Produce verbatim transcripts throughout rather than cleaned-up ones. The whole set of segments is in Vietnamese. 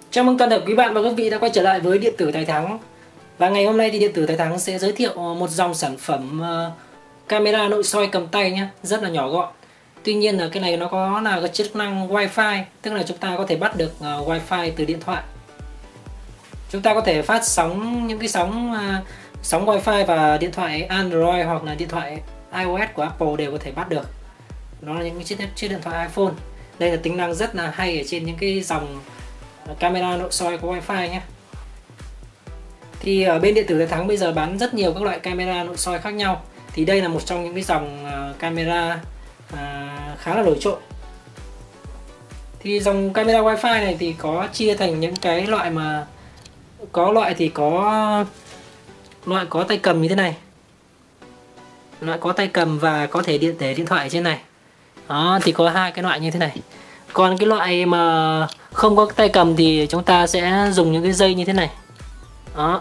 Chào mừng toàn thể quý bạn và các vị đã quay trở lại với Điện tử Thái Thắng. Và ngày hôm nay thì Điện tử Thái Thắng sẽ giới thiệu một dòng sản phẩm uh, camera nội soi cầm tay nhé, rất là nhỏ gọn. Tuy nhiên là cái này nó có là cái chức năng Wi-Fi, tức là chúng ta có thể bắt được uh, Wi-Fi từ điện thoại. Chúng ta có thể phát sóng những cái sóng uh, sóng Wi-Fi và điện thoại Android hoặc là điện thoại iOS của Apple đều có thể bắt được. Đó là những cái chiếc chiếc điện thoại iPhone. Đây là tính năng rất là hay ở trên những cái dòng camera nội soi có Wi-Fi nhé. Thì ở bên Điện tử Thái Thắng bây giờ bán rất nhiều các loại camera nội soi khác nhau. Thì đây là một trong những cái dòng camera khá là nổi trội. Thì dòng camera Wi-Fi này thì có chia thành những cái loại mà có loại thì có loại có tay cầm như thế này, loại có tay cầm và có thể điện để điện thoại ở trên này. Đó, thì có hai cái loại như thế này. Còn cái loại mà không có tay cầm thì chúng ta sẽ dùng những cái dây như thế này. Đó.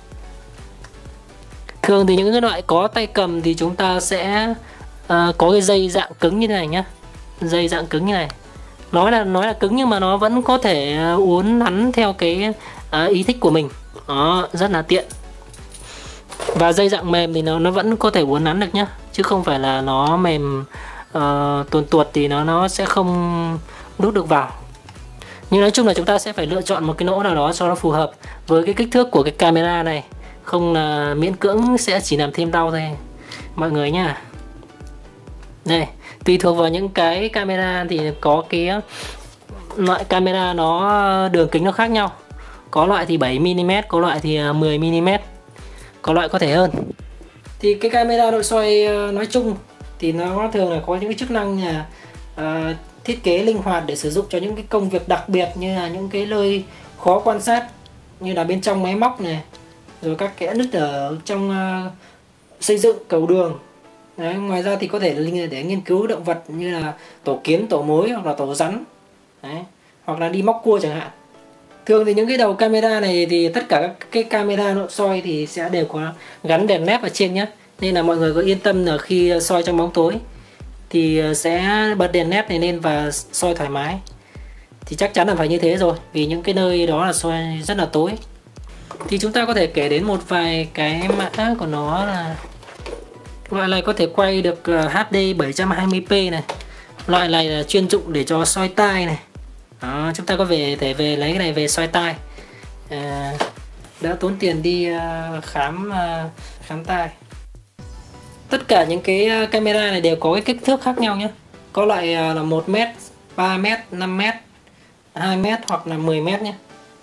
Thường thì những cái loại có tay cầm thì chúng ta sẽ uh, có cái dây dạng cứng như thế này nhá. Dây dạng cứng như này. Nói là nói là cứng nhưng mà nó vẫn có thể uốn nắn theo cái uh, ý thích của mình. Đó, rất là tiện. Và dây dạng mềm thì nó nó vẫn có thể uốn nắn được nhá, chứ không phải là nó mềm uh, tuồn tuột thì nó nó sẽ không đút được vào. Nhưng nói chung là chúng ta sẽ phải lựa chọn một cái lỗ nào đó cho nó phù hợp với cái kích thước của cái camera này, không là miễn cưỡng sẽ chỉ làm thêm đau thôi mọi người nhá. Đây, tùy thuộc vào những cái camera thì có cái loại camera nó đường kính nó khác nhau. Có loại thì bảy mi li mét, có loại thì mười mi li mét, có loại có thể hơn. Thì cái camera nội soi nói chung thì nó thường là có những cái chức năng là uh, thiết kế linh hoạt để sử dụng cho những cái công việc đặc biệt, như là những cái nơi khó quan sát như là bên trong máy móc này, rồi các kẽ nứt ở trong uh, xây dựng cầu đường. Đấy, ngoài ra thì có thể là để nghiên cứu động vật như là tổ kiến, tổ mối hoặc là tổ rắn. Đấy, hoặc là đi móc cua chẳng hạn. Thường thì những cái đầu camera này thì tất cả các cái camera nội soi thì sẽ đều có gắn đèn led ở trên nhé, nên là mọi người có yên tâm là khi soi trong bóng tối thì sẽ bật đèn led này lên và soi thoải mái. Thì chắc chắn là phải như thế rồi, vì những cái nơi đó là soi rất là tối. Thì chúng ta có thể kể đến một vài cái mã của nó là loại này có thể quay được hát đê bảy trăm hai mươi p này. Loại này là chuyên dụng để cho soi tai này. Đó, chúng ta có về thể về lấy cái này về soi tai. À, đỡ tốn tiền đi uh, khám uh, khám tai. Tất cả những cái camera này đều có cái kích thước khác nhau nhé. Có loại uh, là một mét, ba mét, năm mét, hai mét hoặc là mười mét nhé.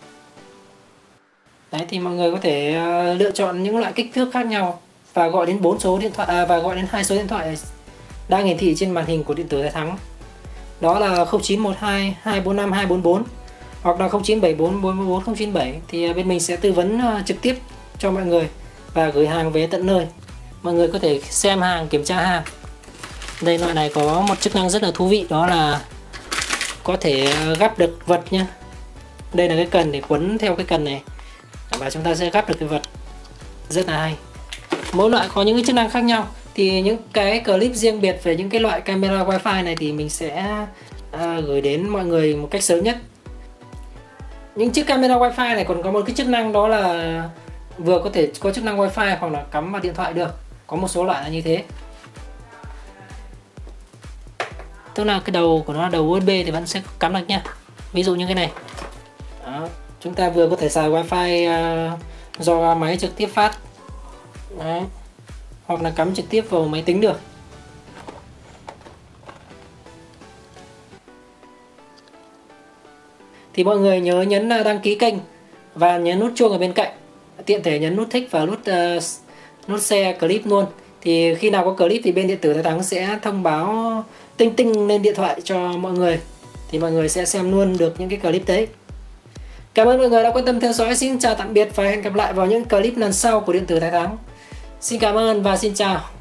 Đấy, thì mọi người có thể uh, lựa chọn những loại kích thước khác nhau và gọi đến bốn số điện thoại à, và gọi đến hai số điện thoại đang hiển thị trên màn hình của Điện tử Thái Thắng. Đó là không chín một hai, hai bốn năm, hai bốn bốn hoặc là không chín bảy bốn, bốn bốn bốn, không chín bảy. Thì bên mình sẽ tư vấn trực tiếp cho mọi người và gửi hàng về tận nơi. Mọi người có thể xem hàng, kiểm tra hàng. Đây, loại này có một chức năng rất là thú vị, đó là có thể gắp được vật nhé. Đây là cái cần để quấn theo cái cần này và chúng ta sẽ gắp được cái vật, rất là hay. Mỗi loại có những cái chức năng khác nhau. Thì những cái clip riêng biệt về những cái loại camera Wi-Fi này thì mình sẽ à, gửi đến mọi người một cách sớm nhất. Những chiếc camera Wi-Fi này còn có một cái chức năng, đó là vừa có thể có chức năng Wi-Fi hoặc là cắm vào điện thoại được. Có một số loại là như thế. Tức là cái đầu của nó là đầu u ét bê thì vẫn sẽ cắm được nha. Ví dụ như cái này. Đó, chúng ta vừa có thể xài Wi-Fi uh, do máy trực tiếp phát. Đấy, hoặc là cắm trực tiếp vào máy tính được. Thì mọi người nhớ nhấn đăng ký kênh và nhấn nút chuông ở bên cạnh, tiện thể nhấn nút thích và nút uh, nút share clip luôn. Thì khi nào có clip thì bên Điện tử Thái Thắng sẽ thông báo tinh tinh lên điện thoại cho mọi người, thì mọi người sẽ xem luôn được những cái clip đấy. Cảm ơn mọi người đã quan tâm theo dõi. Xin chào tạm biệt và hẹn gặp lại vào những clip lần sau của Điện tử Thái Thắng. Xin cảm ơn và xin chào.